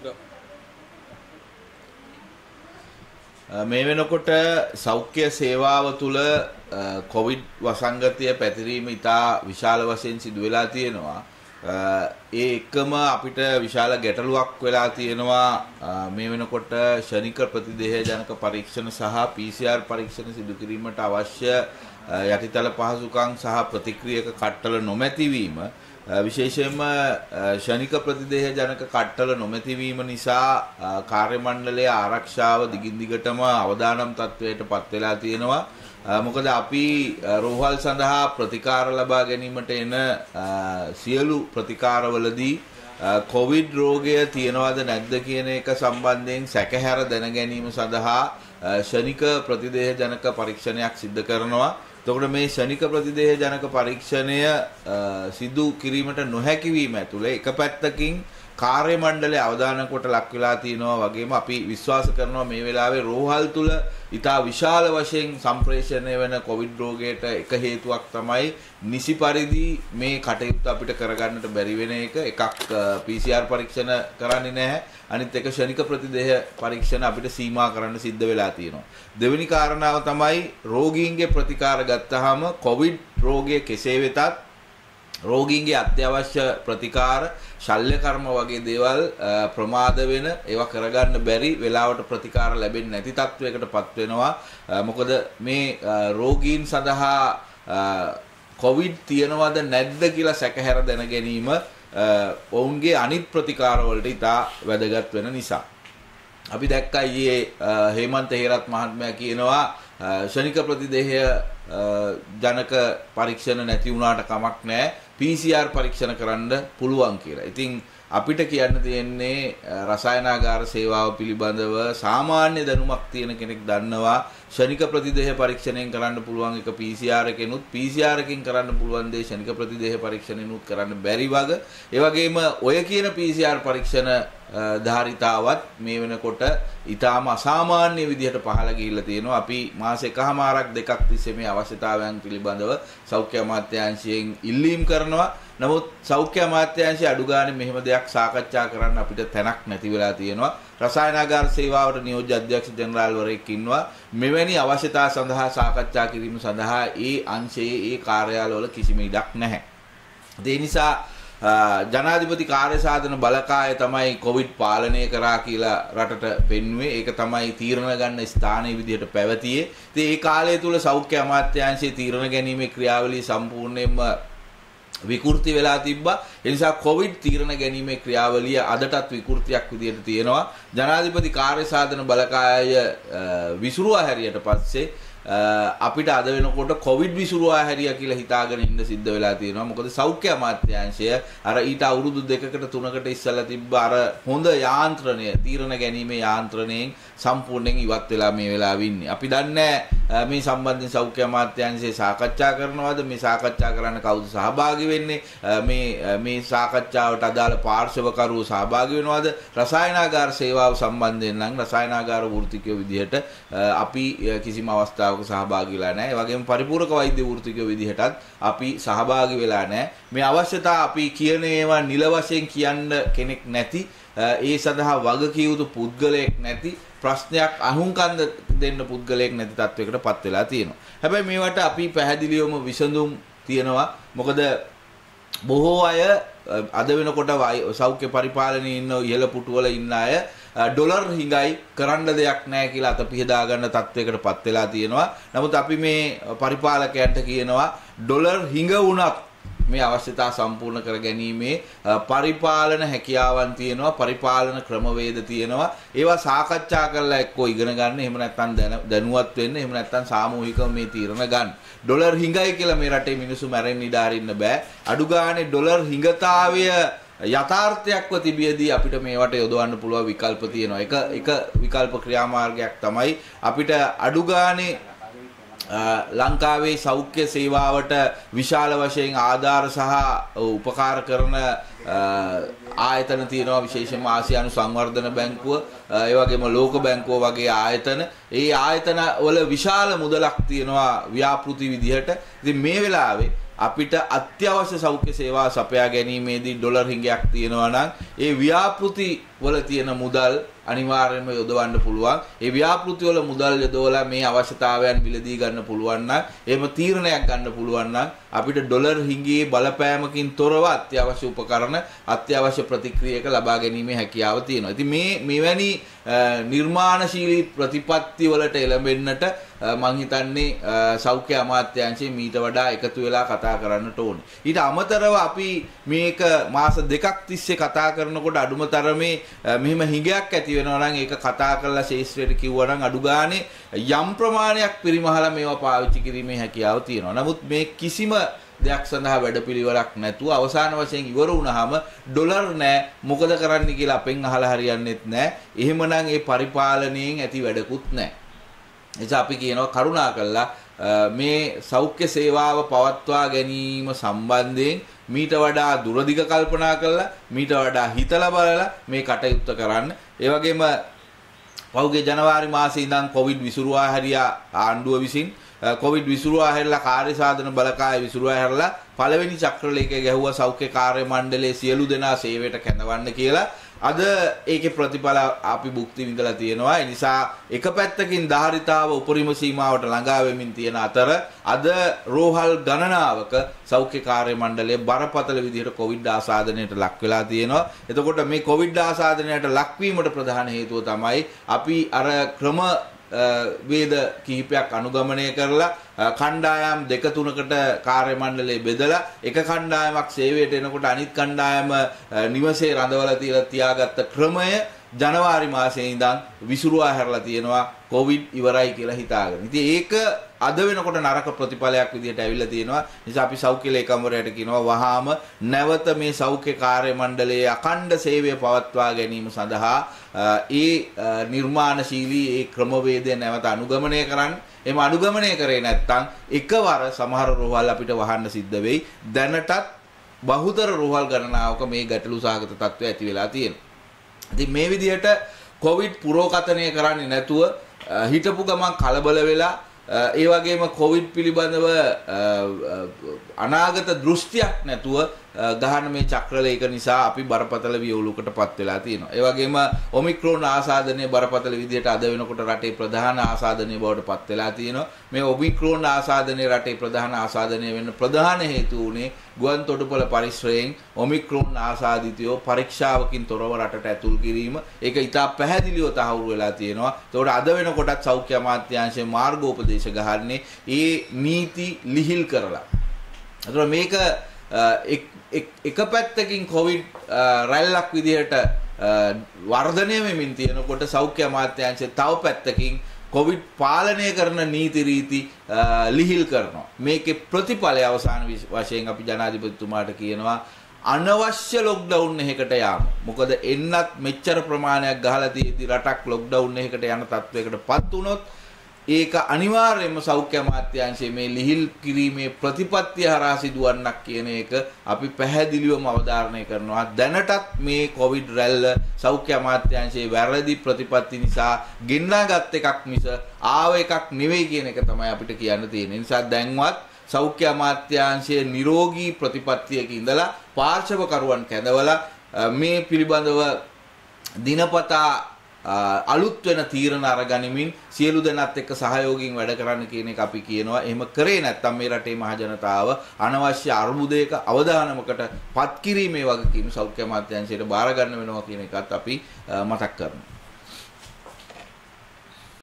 මේ වෙනකොට සෞඛ්‍ය සේවාව තුළ කොවිඩ් වසංගතය පැතිරීම ඉතා විශාල වශයෙන් සිදු වෙලා තියෙනවා. ඒ එකම අපිට විශාල ගැටලුවක් වෙලා තියෙනවා මේ වෙනකොට ශනික ප්‍රතිදේහ ජනක පරීක්ෂණ සහ PCR පරීක්ෂණ සිදු කිරීමට අවශ්‍ය යටිතල පහසුකම් සහ ප්‍රතික්‍රියක කට්ටල නොමැතිවීම. විශේෂයෙන්ම ශනික ප්‍රතිදේහ ජනක කට්ටල නොමැතිවීම නිසා කාර්ය මණ්ඩලයේ ආරක්ෂාව දිගින් දිගටම අවදානම් තත්වයට පත් වෙලා තියෙනවා. මොකද අපි රෝහල් සඳහා ප්‍රතිකාර ලබා ගැනීමට එන සියලු ප්‍රතිකාරවලදී කොවිඩ් රෝගය තියනවද නැද්ද කියන එක සම්බන්ධයෙන් සැකහැර දැන ගැනීම සඳහා ශනික ප්‍රතිදේහ ජනක පරීක්ෂණයක් සිදු කරනවා. එතකොට මේ ශනික ප්‍රතිදේහ ජනක පරීක්ෂණය සිදු කිරීමට නොහැකි වීම ඇතුළේ එක පැත්තකින් කාර්ය මණ්ඩලයේ අවධානය කොට ලක් වෙලා තිනවා වගේම අපි විශ්වාස කරනවා මේ වෙලාවේ රෝහල් තුල ඉතා විශාල වශයෙන් සම්ප්‍රේෂණය වෙන කොවිඩ් රෝගයට එක හේතුවක් තමයි නිසි පරිදි මේ කටයුත්ත අපිට කරගන්නට බැරි වෙන එක. එකක් PCR පරීක්ෂණ කරන්නේ නැහැ. අනිත් එක ශනික ප්‍රතිදේහ පරීක්ෂණ අපිට සීමා කරන්න සිද්ධ වෙලා තියෙනවා. දෙවෙනි කාරණාව තමයි රෝගීන්ගේ ප්‍රතිකාර ගත්තාම කොවිඩ් රෝගය කෙසේ වෙතත් රෝගීන්ගේ අත්‍යවශ්‍ය ප්‍රතිකාර ශල්‍ය කර්ම වගේ දේවල් ප්‍රමාද වෙන ඒවා කරගන්න බැරි වෙලාවට ප්‍රතිකාර ලැබෙන්නේ නැති තත්වයකටපත් වෙනවා. මොකද මේ රෝගීන් සඳහා කොවිඩ් තියනවද නැද්ද කියලා සැකහැර දැන ගැනීම ඔවුන්ගේ අනිත් ප්‍රතිකාර වලට ඉතා වැදගත් වෙන නිසා. අපි දැක්කා ඊයේ හේමන්ත හේරත් මහත්මයා කියනවා ශනික ප්‍රතිදේහ ජනක පරීක්ෂණ නැති වුණාට කමක් නැහැ PCR පරීක්ෂණ කරන්න පුළුවන් කියලා. ඉතින් අපිට කියන්න තියෙන්නේ රසායනාගාර සේවාව පිළිබඳව සාමාන්‍ය දැනුමක් තියෙන කෙනෙක් දන්නවා ශනික ප්‍රතිදේහ පරීක්ෂණයෙන් කරන්න පුළුවන් එක PCR එකෙනුත් PCR එකකින් කරන්න පුළුවන් දේ ශනික ප්‍රතිදේහ පරීක්ෂණෙනුත් කරන්න බැරි වගේ. ඒ වගේම ඔය කියන PCR පරීක්ෂණ ධාරිතාවත් මේ වෙනකොට ඊටාම අසාමාන්‍ය විදිහට පහළ ගිහිල්ලා තියෙනවා. අපි මාස එකහමාරක් දෙකක් තිස්සේ මේ අවශ්‍යතාවයන් පිළිබඳව සෞඛ්‍ය අමාත්‍යාංශයෙන් ඉල්ලීම් කරනවා. නමුත් සෞඛ්‍ය අමාත්‍යාංශය අඩු ගානේ මෙහෙම දෙයක් සාකච්ඡා කරන්න අපිට තැනක් නැති වෙලා තියෙනවා. රසායනාගාර සේවාවට නියෝජ්‍ය අධ්‍යක්ෂ ජෙනරාල්වරයෙක් ඉන්නවා. මෙවැනි අවශ්‍යතා සඳහා සාකච්ඡා කිරීම සඳහා ඒ අංශයේ ඒ කාර්යාලවල කිසිම ඉඩක් නැහැ. ඒ නිසා ජනාධිපති කාර්යසාධන බලකාය තමයි කොවිඩ් පාලනය කරා කියලා රටට පෙන්වුවේ. ඒක තමයි තීරණ ගන්න ස්ථානයේ විදිහට පැවතියේ. ඉතින් ඒ කාලය තුල සෞඛ්‍ය අමාත්‍යාංශයේ තීරණ ගැනීමේ ක්‍රියාවලිය සම්පූර්ණයෙන්ම විකෘති වෙලා තිබ්බා. ඒ නිසා කොවිඩ් තීරණ ගැනීමේ ක්‍රියාවලිය අදටත් විකෘතියක් විදිහට තියෙනවා. ජනාධිපති කාර්යසාධන බලකාය විසුරුවා හැරියට පස්සේ අපිට අද වෙනකොට කොවිඩ් විසුරුවා හැරියා කියලා හිතාගෙන ඉන්න සිද්ධ වෙලා තියෙනවා. මොකද සෞඛ්‍ය අමාත්‍යාංශය අර ඊට අවුරුදු 2කට 3කට ඉස්සෙල්ලා තිබ්බ අර හොඳ යාන්ත්‍රණය තීරණ ගැනීමේ යාන්ත්‍රණයෙන් සම්පූර්ණයෙන් ඉවත් වෙලා මේ වෙලාවෙ ඉන්නේ. අපි දන්නේ මේ සම්බන්ධයෙන් සෞඛ්‍ය අමාත්‍යාංශයේ සාකච්ඡා කරනවද? මේ සාකච්ඡා කරන්න කවුද සහභාගී වෙන්නේ? මේ සාකච්ඡාවට අදාළ පාර්ශවකරුවෝ සහභාගී වෙනවද? රසායනාගාර සේවාව සම්බන්ධයෙන් නම් රසායනාගාර වෘත්තිකයෝ විදිහට අපි කිසිම අවස්ථාවක සහභාගී වෙලා නැහැ. ඒ වගේම පරිපූර්ණක වෛද්‍ය වෘත්තිකයෝ විදිහටත් අපි සහභාගී වෙලා නැහැ. මේ අවශ්‍යතා අපි කියන ඒවා නිල වශයෙන් කියන්න කෙනෙක් නැති, ඒ සඳහා වගකිය යුතු පුද්ගලයෙක් නැති, ප්‍රශ්නයක් අහුම්කම් දෙන්න පුද්ගලයෙක් නැති තත්වයකටපත් වෙලා තියෙනවා. හැබැයි මේවට අපි පැහැදිලිවම විසඳුම් තියෙනවා. මොකද බොහෝ අය අද වෙනකොට සෞඛ්‍ය පරිපාලනයේ ඉන්න ඉහළ පුටුවල ඉන්න අය ඩොලර් හිඟයි කරන්න දෙයක් නැහැ කියලා අත පිහදා ගන්න තත්වයකටපත් වෙලා තියෙනවා. නමුත් අපි මේ පරිපාලකයන්ට කියනවා ඩොලර් හිඟ වුණත් මේ අවශ්‍යතා සම්පූර්ණ කර ගැනීමේ පරිපාලන හැකියාවන් තියෙනවා, පරිපාලන ක්‍රමවේද තියෙනවා. ඒවා සාකච්ඡා කරලා එක්කෝ ඉගෙන ගන්න, එහෙම නැත්නම් දැනුවත් වෙන්න, එහෙම නැත්නම් සාමූහිකව මේ තීරණ ගන්න. ඩොලර් හිඟයි කියලා මේ රටේ මිනිස්සු මැරෙන්න ඉඩ අරින්න බෑ. අඩු ගානේ ඩොලර් හිඟතාවය යථාර්ථයක්ව තිබියදී අපිට මේවට යොදවන්න පුළුවන් විකල්ප තියෙනවා. එක විකල්ප ක්‍රියාමාර්ගයක් තමයි අපිට අඩු ගානේ ලංකාවේ සෞඛ්‍ය සේවාවට විශාල වශයෙන් ආධාර සහ උපකාර කරන ආයතන තියෙනවා. විශේෂයෙන්ම ආසියානු සංවර්ධන බැංකුව, ඒ වගේම ලෝක බැංකුව වගේ ආයතන. ඒ ආයතන වල විශාල මුදලක් තියෙනවා ව්‍යාපෘති විදිහට. ඉතින් මේ වෙලාවේ අපිට අත්‍යවශ්‍ය සෞඛ්‍ය සේවා සපයා ගැනීමේදී ඩොලර් හිඟයක් තියෙනවා නම් ඒ ව්‍යාපෘති වල තියෙන මුදල් අනිවාර්යයෙන්ම යොදවන්න පුළුවන්. ඒ ව්‍යාපෘති වල මුදල් යොදවලා මේ අවශ්‍යතාවයන් මිලදී ගන්න පුළුවන් නම් එහෙම තීරණයක් ගන්න පුළුවන් නම් අපිට ඩොලර් හිඟේ බලපෑමකින් තොරව අත්‍යවශ්‍ය උපකරණ අත්‍යවශ්‍ය ප්‍රතික්‍රියක ලබා ගැනීමේ හැකියාව තියෙනවා. ඉතින් මෙවැනි නිර්මාණශීලී ප්‍රතිපත්ති වලට එළඹෙන්නට මම හිතන්නේ සෞඛ්‍ය අමාත්‍යාංශයේ මීට වඩා එකතු වෙලා කතා කරන්නට ඕනේ. ඊට අමතරව අපි මේක මාස දෙකක් තිස්සේ කතා කරනකොට අඩුම තරමේ මෙහෙම හිඟයක් ඇති වෙනවා නම් ඒක කතා කරලා ශේෂ්ත්‍රයට කිව්වා නම් අඩු ගානේ යම් ප්‍රමාණයක් පරිමහලා මේවා පාවිච්චි කිරීමේ හැකියාව තියෙනවා. නමුත් මේ කිසිම දෙයක් සඳහා වැඩපිළිවෙලක් නැතුව අවසාන වශයෙන් ඉවර වුණාම ඩොලර් නැහැ මොකද කරන්න කියලා අපෙන් අහලා හරියන්නේත් නැහැ. එහෙමනම් ඒ පරිපාලනයෙන් ඇති වැඩකුත් නැහැ. එනිසා අපි කියනවා කරුණාකරලා මේ සෞඛ්‍ය සේවාව පවත්වා ගැනීම සම්බන්ධයෙන් මීට වඩා දුරදිග කල්පනා කරලා මීට වඩා හිතලා බලලා මේ කටයුත්ත කරන්න. ඒ වගේම පහුගිය ජනවාරි මාසයේ ඉඳන් කොවිඩ් විසුරුවා හැරියා ආණ්ඩුව විසින් කොවිඩ් විසුරුවා හැරලා කාර්ය සාධන බලකාය විසුරුවා හැරලා පළවෙනි චක්‍රලේඛය ගැහුවා සෞඛ්‍ය කාර්ය මණ්ඩලයේ සියලු දෙනා සේවයට කැඳවන්න කියලා. අද ඒකේ ප්‍රතිඵල අපි භුක්ති විඳලා තියෙනවා. ඒ නිසා එක පැත්තකින් ධාරිතාව උපරිම සීමාවට ළඟා වෙමින් තියෙන අතර අද රෝහල් ගණනාවක සෞඛ්‍ය කාර්ය මණ්ඩලය බරපතල විදිහට කොවිඩ් ආසාදනයට ලක් වෙලා තියෙනවා. එතකොට මේ කොවිඩ් ආසාදනයට ලක්වීමට ප්‍රධාන හේතුව තමයි අපි අර ක්‍රම වේද කිහිපයක් අනුගමනය කරලා කණ්ඩායම් දෙක තුනකට කාර්ය මණ්ඩලය බෙදලා එක කණ්ඩායමක් සේවයට එනකොට අනිත් කණ්ඩායම නිවසේ රඳවලා තියාගත්ත ක්‍රමය ජනවාරි මාසයේ ඉඳන් විසුරුවා හැරලා තියෙනවා කොවිඩ් ඉවරයි කියලා හිතාගෙන. ඉතින් ඒක අද වෙනකොට නරක ප්‍රතිඵලයක් විදිහට ඇවිල්ලා තියෙනවා. නිසා අපි සෞඛ්‍ය ලේකම්වරයාට කියනවා වහාම නැවත මේ සෞඛ්‍ය කාර්ය මණ්ඩලයේ අඛණ්ඩ සේවය පවත්වා ගැනීම සඳහා ඒ නිර්මාණශීලී ඒ ක්‍රමවේදය නැවත අනුගමනය කරන්න. එහෙම අනුගමනය කරේ නැත්නම් එකවර සමහර රෝහල් අපිට වහන්න සිද්ධ වෙයි. දැනටත් බහුතර රෝහල් ගණනාවක මේ ගැටලු සහගත තත්ත්වය ඇති වෙලා තියෙනවා. ඉතින් මේ විදිහට කොවිඩ් පුරෝකථනය කරන්නේ නැතුව හිටපු ගමන් කලබල වෙලා ඒ වගේම කොවිඩ් පිළිබඳව අනාගත දෘෂ්ටියක් නැතුව ගහන මේ චක්‍රලේඛ නිසා අපි බරපතල වියවුලකටපත් වෙලා තියෙනවා. ඒ වගේම ඔමික්‍රෝන් ආසාදනයේ බරපතල විදිහට අද වෙනකොට රටේ ප්‍රධාන ආසාදනය බවට පත් වෙලා තියෙනවා. මේ ඔමික්‍රෝන් ආසාදනයේ රටේ ප්‍රධාන ආසාදනය වෙන්න ප්‍රධාන හේතුව උනේ ගුවන් තොටුපළ පරිශ්‍රයෙන් ඔමික්‍රෝන් ආසාදිතයෝ පරීක්ෂාවකින් තොරව රටට ඇතුල් කිරීම. ඒක ඉතා පැහැදිලිව තහවුරු වෙලා තියෙනවා. ඒතකොට අද වෙනකොටත් සෞඛ්‍ය අමාත්‍යාංශයේ මාර්ගෝපදේශ ගහන්නේ ඒ නීති ලිහිල් කරලා. ඒතකොට මේක එක පැත්තකින් කොවිඩ් රැල්ලක් විදිහට වර්ධනය වෙමින් තියෙනකොට සෞඛ්‍ය අමාත්‍යාංශය තව පැත්තකින් කොවිඩ් පාලනය කරන නීති රීති ලිහිල් කරනවා. මේකේ ප්‍රතිඵලය අවසාන වශයෙන් අපි ජනාධිපතිතුමාට කියනවා අනවශ්‍ය ලොක්ඩවුන් එකකට යාම. මොකද එන්නත් මෙච්චර ප්‍රමාණයක් ගහලා තියෙද්දි රටක් ලොක්ඩවුන් එකකට යන තත්වයකටපත් වුණොත් ඒක අනිවාර්යයෙන්ම සෞඛ්‍ය අමාත්‍යාංශයේ මේ ලිහිල් කිරීමේ ප්‍රතිපත්තිය හරහා සිදුවන්නක් කියන එක අපි පැහැදිලිවම අවධාරණය කරනවා. දැනටත් මේ කොවිඩ් රැල්ල සෞඛ්‍ය අමාත්‍යාංශයේ වැරදි ප්‍රතිපත්ති නිසා ගෙන්නාගත් එකක් මිස ආව එකක් නෙවෙයි කියන එක තමයි අපිට කියන්න තියෙන්නේ. නිසා දැන්වත් සෞඛ්‍ය අමාත්‍යාංශයේ නිරෝගී ප්‍රතිපත්තියක ඉඳලා පාර්ශවකරුවන් කැඳවලා මේ පිළිබඳව දිනපතා අලුත් වෙන තීරණ අරගනිමින් සියලු දෙනාත් එක්ක සහයෝගයෙන් වැඩ කරන්න කියන එක අපි කියනවා. එහෙම කරේ නැත්නම් මේ රටේ මහ ජනතාව අනවශ්‍ය අර්බුදයක අවදානමකට පත් කිරීමේ වගකීම සෞඛ්‍ය අමාත්‍යාංශයට බාර ගන්න වෙනවා කියන එකත් අපි මතක් කරනවා.